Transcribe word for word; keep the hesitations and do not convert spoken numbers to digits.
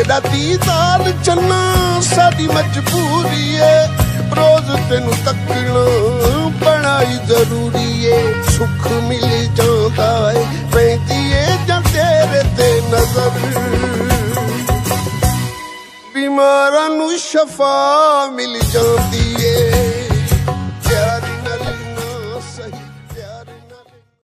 तेरा दीदार चन्ना साडी मजबूरी है रोज तेनू तकना बड़ा ही जरूरी है सुख मिल जाता है पैंदी है जां तेरे ते नजर बीमारां नू शफा मिल जाती है।